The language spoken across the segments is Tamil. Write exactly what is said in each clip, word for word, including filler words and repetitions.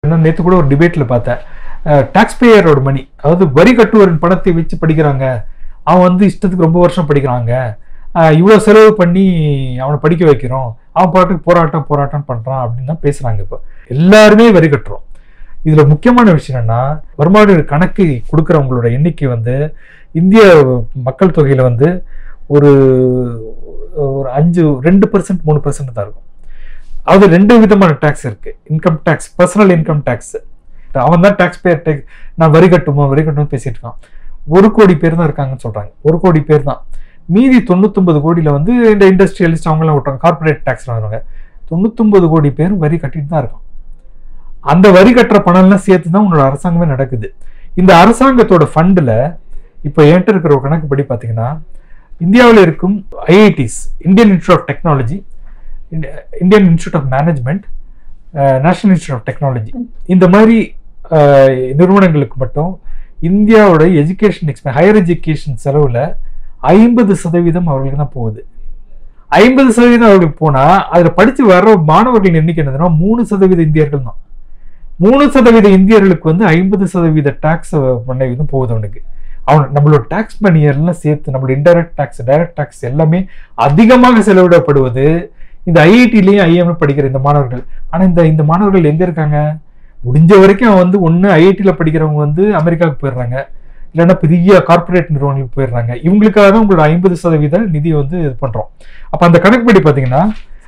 நேற்று கூட ஒரு டிபேட்டில் பார்த்தேன், டாக்ஸ் பேயரோட மணி, அதாவது வரி கட்டுவோரின் பணத்தை வச்சு படிக்கிறாங்க, அவன் வந்து இஷ்டத்துக்கு ரொம்ப வருஷம் படிக்கிறாங்க, இவ்வளோ செலவு பண்ணி அவனை படிக்க வைக்கிறோம், அவன் பாட்டுக்கு போராட்டம் போராட்டம் பண்ணுறான் அப்படின்னு தான் பேசுகிறாங்க. இப்போ எல்லாருமே வரி கட்டுறோம். இதில் முக்கியமான விஷயம் என்னன்னா, வருமான கணக்கு கொடுக்குறவங்களோட எண்ணிக்கை வந்து இந்திய மக்கள் தொகையில் வந்து ஒரு ஒரு அஞ்சு ரெண்டு பர்சன்ட் மூணு பர்சன்ட் தான் இருக்கும். அது ரெண்டு விதமான டேக்ஸ் இருக்கு. Income tax, personal income tax. அவன் தான் டேக்ஸ் பேயர் டேக்ஸ். நான் வரி கட்டுமோ வரி கட்டுமோ பேசிட்டு இருக்கான். ஒரு கோடி பேர் தான் இருக்காங்கன்னு சொல்றாங்க. ஒரு கோடி பேர் தான். மீதி தொண்ணூத்தொன்பது கோடியில வந்து இந்த இண்டஸ்ட்ரியலிஸ்ட் அவங்களாம் விட்டுறாங்க, கார்பரேட் டேக்ஸ் வாங்குறாங்க. தொண்ணூத்தொன்பது கோடி பேர் வரி கட்டிட்டு தான் இருக்கான். அந்த வரி கட்டுற பணம்லாம் சேர்த்து தான் உன்னோட அரசாங்கமே நடக்குது. இந்த அரசாங்கத்தோட ஃபண்டில் இப்போ என்கிட்ட இருக்கிற ஒரு கணக்குப்படி பார்த்தீங்கன்னா, இந்தியாவில் இருக்கும் IITs, Indian institute of technology, Indian institute of management, national institute of technology, இந்த மாதிரி நிறுவனங்களுக்கு மட்டும் இந்தியாவோட எஜுகேஷன் எக்ஸ்பென்ஸ், ஹையர் எஜுகேஷன் செலவில் ஐம்பது சதவீதம் அவர்களுக்கு தான் போகுது. ஐம்பது சதவீதம் அவர்களுக்கு போனால் அதில் படித்து வர்ற மாணவர்கள் எண்ணிக்கை என்னதுன்னா மூணு சதவீத இந்தியர்கள் தான். மூணு சதவீத இந்தியர்களுக்கு வந்து ஐம்பது சதவீத டாக்ஸ் பண்ண இதுவும் போகுது அவனுக்கு. அவன் நம்மளோட டாக்ஸ் மணி எல்லாம் சேர்த்து நம்மளோட இன்டைரக்ட் டாக்ஸ், டைரக்ட் டாக்ஸ் எல்லாமே அதிகமாக செலவிடப்படுவது இந்த ஐஐடிலையும் ஐஎம்ல படிக்கிற இந்த மாணவர்கள். ஆனால் இந்த இந்த மாணவர்கள் எங்கே இருக்காங்க? முடிஞ்ச வரைக்கும் அவன் வந்து ஒன்று ஐஐடியில் படிக்கிறவங்க வந்து அமெரிக்காவுக்கு போயிடுறாங்க, இல்லைன்னா பெரிய கார்பரேட் நிறுவனங்களுக்கு போயிடுறாங்க. இவங்களுக்காக தான் உங்களோட ஐம்பது சதவீத நிதியை வந்து இது பண்ணுறோம். அப்போ அந்த கணக்குப்படி பார்த்தீங்கன்னா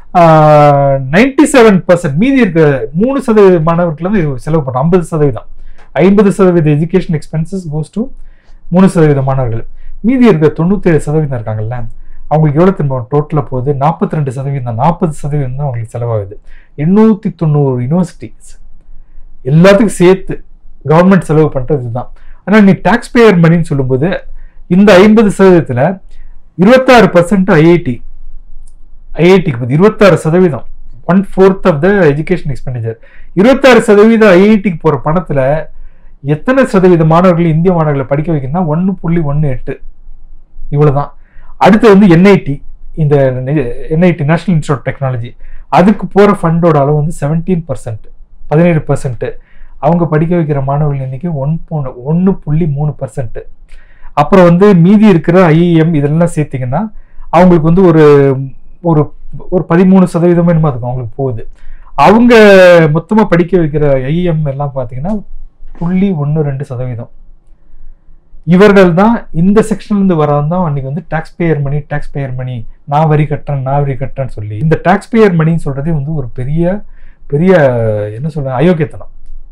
நைன்டி செவன் பர்சன்ட் மீதி இருக்க மூணு சதவீத மாணவர்கள் வந்து செலவு பண்ணுறோம். ஐம்பது சதவீதம் ஐம்பது சதவீத எஜுகேஷன் எக்ஸ்பென்சஸ் கோஸ் டு மூணு சதவீத மாணவர்கள். மீதி இருக்க தொண்ணூத்தி ஏழு சதவீதம் இருக்காங்கல்ல, அவங்களுக்கு எவ்வளோ திரும்ப டோட்டலாக போகுது? நாற்பத்தி ரெண்டு சதவீதம் தான், நாற்பது சதவீதம் தான் அவங்களுக்கு செலவாகுது. எண்ணூற்றி தொண்ணூறு யூனிவர்சிட்டிஸ் எல்லாத்துக்கும் சேர்த்து கவர்மெண்ட் செலவு பண்ணுறது இதுதான். ஆனால் நீ டாக்ஸ் பேயர் மணின்னு சொல்லும்போது இந்த ஐம்பது சதவீதத்தில் இருபத்தாறு பர்சன்ட் ஐஐடி ஐஐடிக்கு போகுது. இருபத்தாறு சதவீதம், one fourth of the education expenditure. இருபத்தாறு சதவீதம் ஐஐடிக்கு போகிற பணத்தில் எத்தனை சதவீத மாணவர்கள் இந்திய மாணவர்களை படிக்க வைக்கணும்னா ஒன்று புள்ளி ஒன்று எட்டு இவ்வளோதான். அடுத்து வந்து என்ஐடி, இந்த NIT national institute of technology, அதுக்கு போகிற ஃபண்டோட அளவு வந்து செவன்டீன் பர்சன்ட் பதினேழு பர்சன்ட். அவங்க படிக்க வைக்கிற மாணவர்கள் எண்ணிக்கை ஒன் போன ஒன்று புள்ளி மூணு பர்சன்ட். அப்புறம் வந்து மீதி இருக்கிற ஐஇஎம் இதெல்லாம் சேர்த்திங்கன்னா அவங்களுக்கு வந்து ஒரு ஒரு ஒரு பதிமூணு சதவீதமே என்னமோ அதுக்கு அவங்களுக்கு போகுது. அவங்க மொத்தமாக படிக்க வைக்கிற ஐஇஎம் எல்லாம் பார்த்தீங்கன்னா புள்ளி ஒன்று ரெண்டு சதவீதம். இவர்கள் தான் இந்த செக்ஷன்லேருந்து வராது தான் அன்னைக்கு வந்து டாக்ஸ் பேயர் மணி, டாக்ஸ் பேயர் மணி, நான் வரி கட்டுறேன் நான் வரி கட்டுறேன்னு சொல்லி இந்த டாக்ஸ் பேயர் மணின்னு சொல்றதே வந்து ஒரு பெரிய பெரிய என்ன சொல்ற அயோக்கியத்தனம்.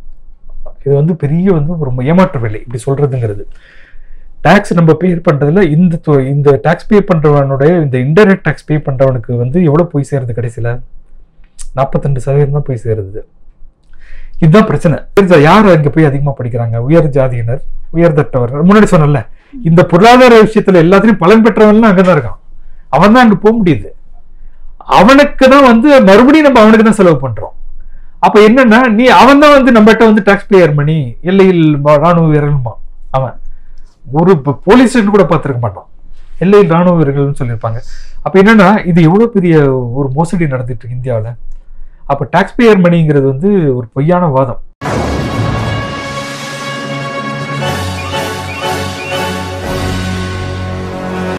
இது வந்து பெரிய வந்து ஒரு ஏமாற்று வேலை இப்படி சொல்றதுங்கிறது. டாக்ஸ் நம்ம பேர் பண்றதுல இந்த இந்த டாக்ஸ் பே பண்றவனுடைய இந்த இன்டைரக்ட் டாக்ஸ் பே பண்றவனுக்கு வந்து எவ்வளவு போய் சேருது? கடைசியில நாற்பத்தி ரெண்டு சதவீதம் தான் போய் சேருது. இதுதான் பிரச்சனை. யார் அங்க போய் அதிகமா படிக்கிறாங்க? உயர் ஜாதியினர், உயர்தட்டவர். முன்னாடி சொன்னல, இந்த பொருளாதார விஷயத்துல எல்லாத்திலையும் பலன் பெற்றவன்லாம் அங்கதான் இருக்கான். அவன் தான் அங்க போக முடியுது. அவனுக்கு தான் வந்து மறுபடியும் நம்ம அவனுக்கு தான் செலவு பண்றோம். அப்ப என்னன்னா, நீ அவன் தான் வந்து நம்மகிட்ட வந்து டாக்ஸ் பேயர் மணி, எல்லையில் ராணுவ வீரர்கள்மா, அவன் ஒரு போலீஸ் ஸ்டேஷன் கூட பார்த்துருக்க மாட்டான், எல்லையில் ராணுவ வீரர்கள்னு சொல்லியிருப்பாங்க. அப்ப என்னன்னா, இது எவ்வளவு பெரிய ஒரு மோசடி நடந்துட்டு இருக்கு இந்தியாவில். அப்போ டாக்ஸ் பேயர் மணிங்கிறது வந்து ஒரு பொய்யான வாதம்.